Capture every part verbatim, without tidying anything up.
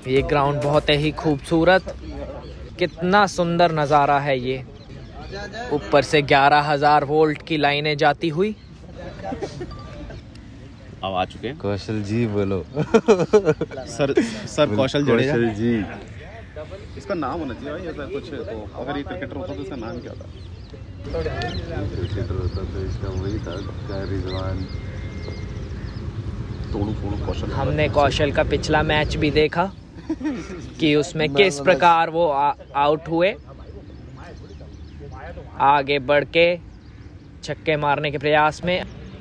ये ग्राउंड बहुत ही खूबसूरत, कितना सुंदर नज़ारा है ये। ऊपर से ग्यारह हजार वोल्ट की लाइनें जाती हुई। अब आ चुके हैं कौशल जी, बोलो। Sir sir Kaushal Jadeja ji. इसका नाम होना चाहिए भाई ऐसा कुछ, तो अगर ये क्रिकेटर होता तो इसका नाम क्या होता? क्रिकेटर होता तो इसका वही था, क्या रिजवान। तोड़ू फोड़ू कौशल। हमने कौशल का पिछला मैच भी देखा कि उसमें किस प्रकार वो आ, आउट हुए। आगे बढ़ के छक्के मारने के प्रयास में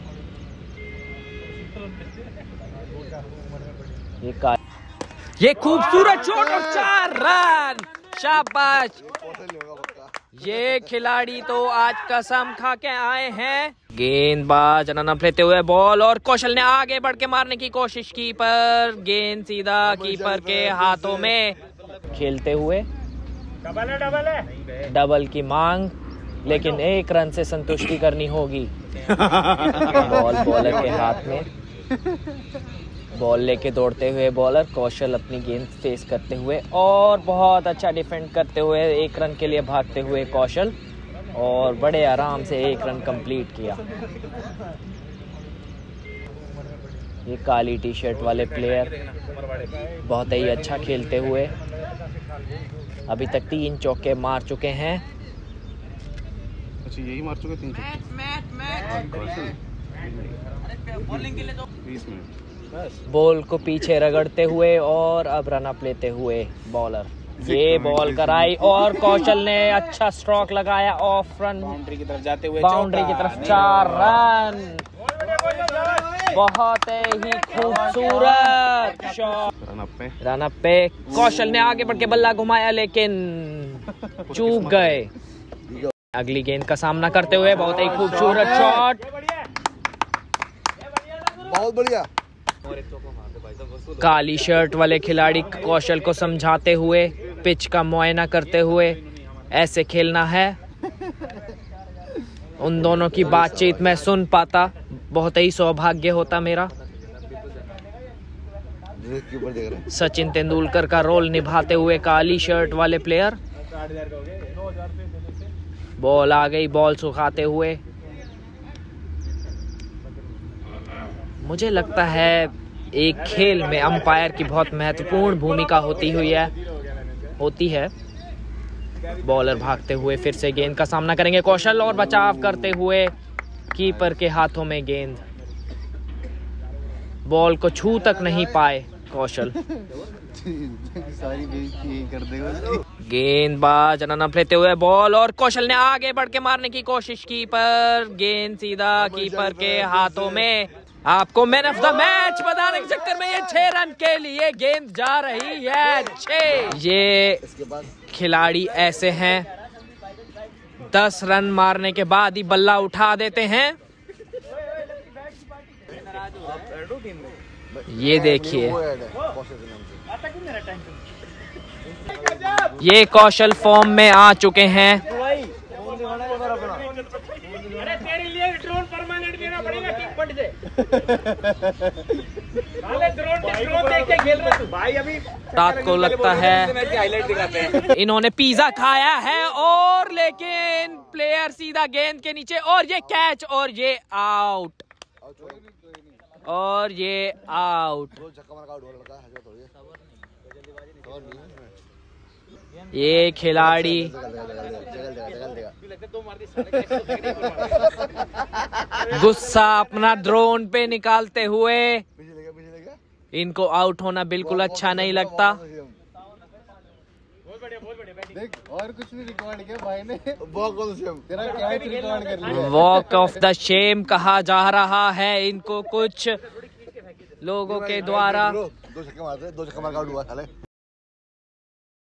ये का ये खूबसूरत शॉट और चार रन, शाबाश। ये खिलाड़ी तो आज कसम खा के आए हैं। गेंदबाज रनअप लेते हुए बॉल, और कौशल ने आगे बढ़ के मारने की कोशिश की, पर गेंद सीधा कीपर के हाथों में। खेलते हुए डबल है, डबल है, डबल की मांग, लेकिन एक रन से संतुष्टि करनी होगी। बॉल बॉलर के हाथ में, बॉल लेके दौड़ते हुए बॉलर, कौशल अपनी गेंद फेस करते हुए और बहुत अच्छा डिफेंड करते हुए एक रन के लिए भागते हुए कौशल, और बड़े आराम से एक रन कंप्लीट किया। ये काली टी शर्ट वाले प्लेयर बहुत ही अच्छा खेलते हुए अभी तक तीन चौके मार चुके हैं। अच्छा, यही मार चुके तीन चौके। बॉल को पीछे रगड़ते हुए और अब रन अप लेते हुए बॉलर, ये बॉल कराई और कौशल ने अच्छा स्ट्रोक लगाया ऑफ रन, बाउंड्री की तरफ जाते हुए, बाउंड्री की तरफ चार रन। बहुत ही खूबसूरत शॉट। रन अप पे रन अप पे कौशल ने आगे बढ़ के बल्ला घुमाया, लेकिन चूक गए। अगली गेंद का सामना करते हुए बहुत ही खूबसूरत शॉट, बहुत बढ़िया। काली शर्ट वाले खिलाड़ी कौशल को समझाते हुए, पिच का मुआयना करते हुए, ऐसे खेलना है। उन दोनों की बातचीत मैं सुन पाता, बहुत ही सौभाग्य होता मेरा। सचिन तेंदुलकर का रोल निभाते हुए काली शर्ट वाले प्लेयर। बॉल आ गई, बॉल सुखाते हुए। मुझे लगता है एक खेल में अंपायर की बहुत महत्वपूर्ण भूमिका होती हुई है होती है बॉलर भागते हुए फिर से गेंद का सामना करेंगे कौशल, और बचाव करते हुए कीपर के हाथों में गेंद। बॉल को छू तक नहीं पाए कौशल। गेंदबाज रनअप लेते हुए बॉल, और कौशल ने आगे बढ़ के मारने की कोशिश की, पर गेंद सीधा कीपर के हाथों में। आपको मैन ऑफ द मैच बताने के चक्कर में ये छह रन के लिए गेंद जा रही है। छह। ये खिलाड़ी ऐसे हैं, दस रन मारने के बाद ही बल्ला उठा देते हैं। ये देखिए, ये कौशल फॉर्म में आ चुके हैं। रात को लगता है इन्होंने पिज्जा खाया है, और लेकिन प्लेयर सीधा गेंद के नीचे, और ये कैच, और ये आउट, और ये आउट। ये खिलाड़ी गुस्सा अपना ड्रोन पे निकालते हुए, इनको आउट होना बिल्कुल अच्छा नहीं लगता। और कुछ नहीं रिकॉर्ड किया भाई ने, वॉक ऑफ द शेम तेरा कैच रिकॉर्ड कर लिया। वॉक ऑफ द शेम कहा जा रहा है इनको कुछ लोगों के द्वारा। दो छक्के मारते, दो छक्के मार के आउट हुआ साले।